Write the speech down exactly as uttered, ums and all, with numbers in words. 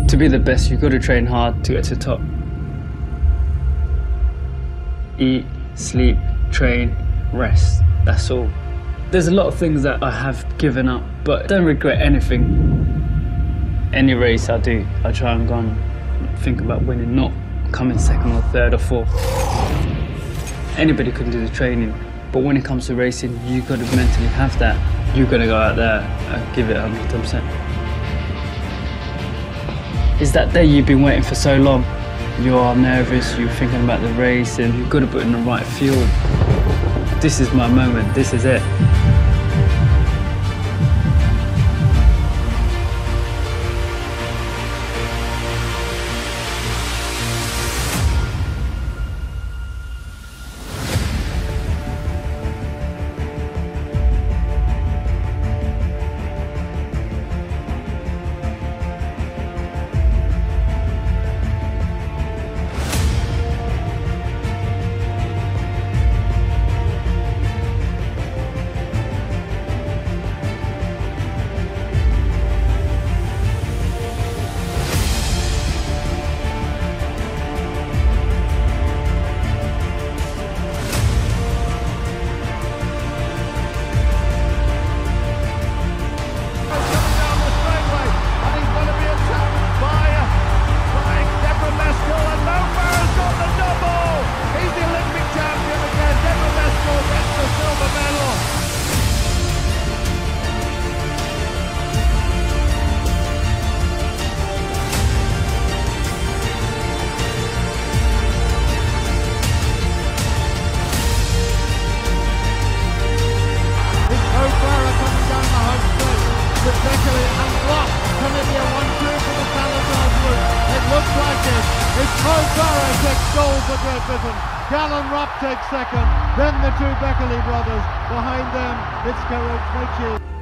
To be the best, you've got to train hard to get to the top. Eat, sleep, train, rest. That's all. There's a lot of things that I have given up, but I don't regret anything. Any race I do, I try and go and think about winning, not coming second or third or fourth. Anybody can do the training, but when it comes to racing, you've got to mentally have that. You've got to go out there and give it one hundred ten percent. It's that day you've been waiting for so long. You are nervous, you're thinking about the race, and you've got to put in the right fuel. This is my moment, this is it. It's Mo Farah takes gold for Great Britain. Callum Ropp takes second. Then the two Beckley brothers. Behind them, it's Carrick Mitchell.